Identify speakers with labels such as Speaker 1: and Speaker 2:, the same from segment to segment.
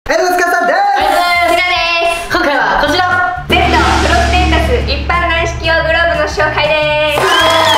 Speaker 1: はい、どうも、つかさんです。
Speaker 2: こちらです。今回はこちら Z プロステータス一般軟式用グローブの紹介です。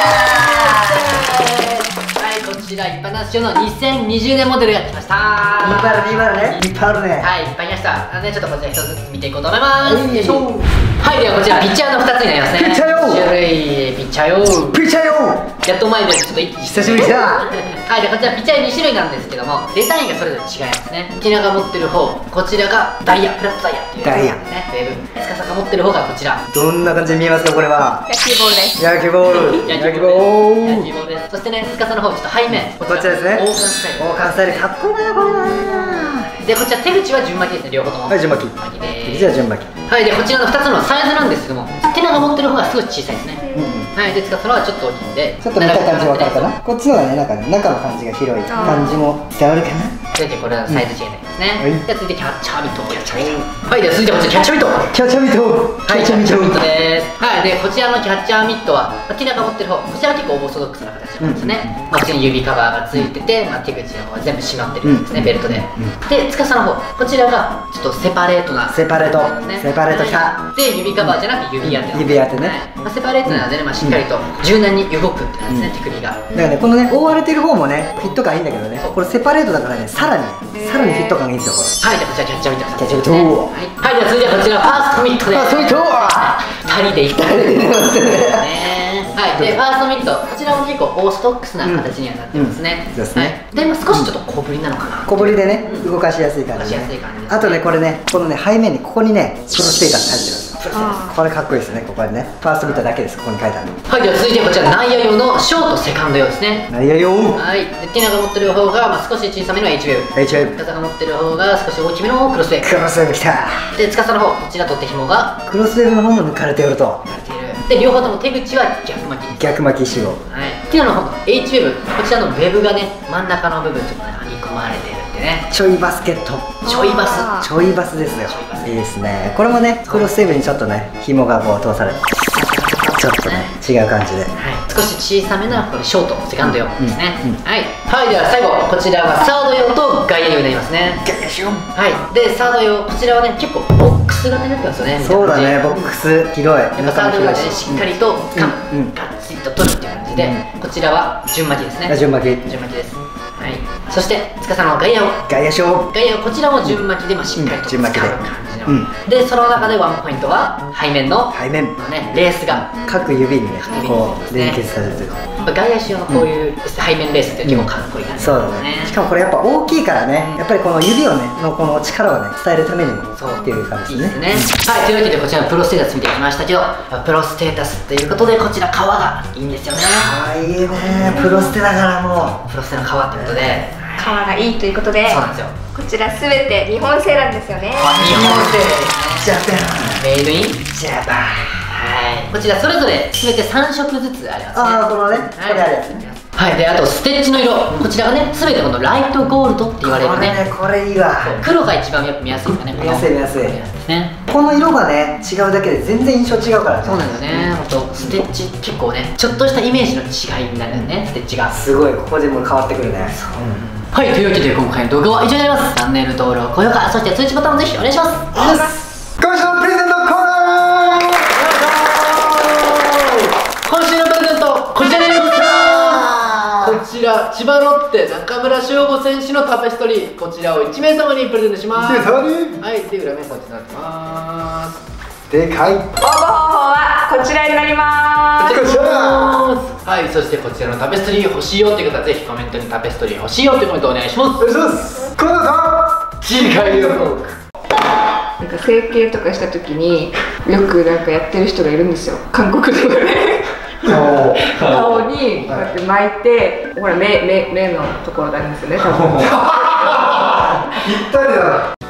Speaker 3: はい、こちら一般軟式用の2020年モデルが来ました。
Speaker 1: いっぱいあるね、いっぱいあるね、いっぱいあるね。
Speaker 3: はい、いっぱい来ました。なのでちょっとこちら一つずつ見ていこうと思います。よいしょ。はい、ではこちらピッチャーの2つになりますね。
Speaker 1: ピッチャーよ
Speaker 3: 種類ピッチャーよ
Speaker 1: ピッチャーよ。
Speaker 3: やっと前でちょっと一気に
Speaker 1: 久しぶりだ。
Speaker 3: はい、でこちらピッチャー2種類なんですけども、デザインがそれぞれ違いますね。こちらが持ってる方、こちらがダイヤ、フラットダイヤっていう
Speaker 1: ダイヤ
Speaker 3: ですね、ウェブ。つかさんが持ってる方がこちら。
Speaker 1: どんな感じに見えますか、これは。
Speaker 2: 野球ボールです。
Speaker 1: 野球ボール。
Speaker 3: 野球ボールです。そしてね、つかさんの方、ちょっと背面。
Speaker 1: こちらですね。
Speaker 3: 王冠スタイル。
Speaker 1: 王冠スタイル、かっこいいな、これな。
Speaker 3: で、こちら手口は順巻きですね、両方とも。
Speaker 1: はい、順巻き。
Speaker 3: 巻きです。
Speaker 1: じゃあ順巻き。
Speaker 3: はい、で、こちらの2つのサイズなんですけども、テナが持ってる方が少し小さいですね。
Speaker 1: うん。
Speaker 3: はい、で、つかさんのはちょっと大きいんで。
Speaker 1: ちょっと見た感じわかるかな。こっちのはね、中の感じが広い感じも伝わるかな。
Speaker 3: 続いてこれはサイズ違いですね。
Speaker 1: はい
Speaker 3: で、続いてキャッチャーミット。キャッチャーミット。はい、で、続いてこちらキャッチャーミット。
Speaker 1: キャッチャーミット。
Speaker 3: はい、キャッチャーミットです。はい、で、こちらのキャッチャーミットは、ティナが持ってる方、こちらは結構オーソドックスな形なんですね。普通に指カバーがついてて、手口の方は全部締まってるんですね、ベルトで。で、つかさの方、こちらがちょっとセパレートな。
Speaker 1: セパレート。セパレートきた。
Speaker 3: で、指カバーじゃなくて指当て。
Speaker 1: 指当てね。
Speaker 3: セパレートなのでね、しっかりと柔軟に動くってなんですね、手首が。
Speaker 1: だからね、このね、覆われてる方もね、フィット感いいんだけどね、これセパレートだからね、さらにフィット感がいいんですよ、これ。
Speaker 3: はい、じゃあこちらキャッチャーミット。
Speaker 1: キャッチャーミット。
Speaker 3: はい、では続いてはこちらファーストミットです。
Speaker 1: ファーストミット。
Speaker 3: 2人で行った
Speaker 1: 2人で行ってます
Speaker 3: ね。はい、で、ファーストミット、こちらも結構オーソドックスな形にはなってますね。
Speaker 1: ですね。
Speaker 3: で、少しちょっと小ぶりなのかな。
Speaker 1: 小ぶりでね、動かしやすい感じ。あとね、これね、このね、背面にここにね、プロステータス入ってるんですよ。これかっこいいですね、ここにね。ファーストミットだけです、ここに書いてあるの。
Speaker 3: はい、では続いてこちら内野用のショートセカンド用ですね。
Speaker 1: 内野用。
Speaker 3: はい、で、ティナが持ってる方が少し小さめの H ウェブ。
Speaker 1: H ウェブ。
Speaker 3: つかさが持ってる方が少し大きめのクロスウェブ。
Speaker 1: クロスウェブきた。
Speaker 3: で、つかさの方、こちら取って紐が
Speaker 1: クロスウェブの方も抜かれておると。
Speaker 3: で、両方とも手口は逆巻きです。
Speaker 1: 逆巻き仕様。
Speaker 3: はい。ティナの方の H ウェブ、こちらのウェブがね、真ん中の部分ちょっとね、編み込まれてるんでね。
Speaker 1: ちょいバスケット。
Speaker 3: ちょいバス。
Speaker 1: ちょいバスですよ。いいですね。これもね、クロスウェブにちょっとね、紐がこう通されて、ちょっとね、違う感じで。はい。
Speaker 3: 少し小さめなこれショートセカンド用ですね。はい。はい、では最後こちらがサード用と外野用になりますね。
Speaker 1: 外野用。
Speaker 3: はい。で、サード用こちらはね、結構ボックス型になってますよね。
Speaker 1: そうだね、ボックス広い。
Speaker 3: やっぱサード用がね、しっかりと掴む、ガッチリと取るっていう感じで、こちらは順巻きですね。
Speaker 1: 順巻き。
Speaker 3: 順巻きです。はい。そしてつかさんの外野を。
Speaker 1: 外野用。
Speaker 3: 外野をこちらも順巻きでしっかりと掴む感じの。で、その中でワンポイントは背面のね、レースが
Speaker 1: 各指にね、こう連結されてる。
Speaker 3: 外野手用のこういう背面レースって結構かっこいい感じ。
Speaker 1: そうだね。しかもこれやっぱ大きいからね、やっぱりこの指をねのこの力をね伝えるためにもっていう感じですね。
Speaker 3: はい、というわけでこちらのプロステータス見てきましたけど、プロステータスということでこちら皮がいいんですよね。
Speaker 1: いいね、プロステだからもう
Speaker 3: プロステの皮ってことで
Speaker 2: 皮がいいということで、
Speaker 3: そうなんですよ。
Speaker 2: こちらすべて日本製なんですよね。
Speaker 3: 日本製
Speaker 1: ジャパン、
Speaker 3: メイドイン
Speaker 1: ジャパン。
Speaker 3: はい、こちらそれぞれ全て3色ずつありますね。
Speaker 1: ああ、このね、これあるやつね。
Speaker 3: はい、で、あとステッチの色、こちらがね、全てこのライトゴールドって言われるね。
Speaker 1: これいいわ。
Speaker 3: 黒が一番よく見やすいかね。
Speaker 1: 見やすい見やすい。
Speaker 3: ね。
Speaker 1: この色がね、違うだけで全然印象違うからね。
Speaker 3: そうなんだよね。ほんとステッチ結構ね、ちょっとしたイメージの違いになるよね、ステッチが。
Speaker 1: すごい、ここでも変わってくるね。
Speaker 3: はい、というわけで今回の動画は以上になります。チャンネル登録、高評価、そして通知ボタンもぜひお願いします。
Speaker 2: お願いします。
Speaker 1: 今週のプレゼントコーナー。
Speaker 3: 今週のプレゼント、こちらです。こちら、千葉ロッテ中村翔吾選手のタペストリー、こちらを1名様にプレゼントします。
Speaker 1: 1名様に。
Speaker 3: はい、で、裏面こちらになってます。
Speaker 1: でかい。
Speaker 2: 応募方法はこちらになります。
Speaker 3: はい、そしてこちらのタペストリー欲しいよっていう方はぜひコメントにタペストリー欲しいよってコメントお願いします。
Speaker 1: お願いします。コナンさん、
Speaker 3: 次回のトーク。
Speaker 2: なんか整形とかした時によくなんかやってる人がいるんですよ、韓国とかで。顔にこうやって巻いて、ほら目のところがあるんですよね、多分。
Speaker 1: ぴったりだな。